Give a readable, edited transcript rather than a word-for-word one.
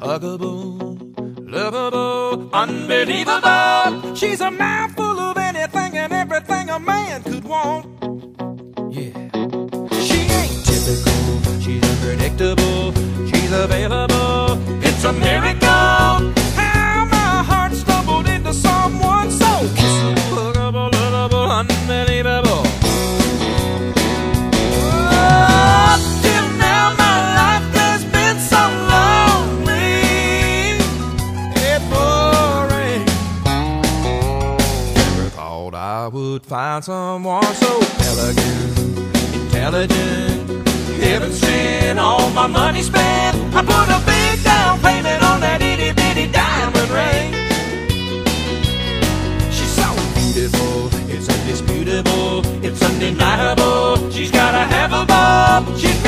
huggable, lovable, unbelievable. She's a mouthful of anything and everything a man could want. Yeah. She ain't typical, she's unpredictable, she's available. It's a miracle how my heart stumbled into someone so kissable, huggable, lovable, unbelievable. Till now my life has been so lonely and boring. Never thought I would find someone so elegant, intelligent, heaven sent. All my money spent, I put a big down payment on that itty bitty diamond ring. She's so beautiful, it's indisputable, it's undeniable. She's got a have a bob.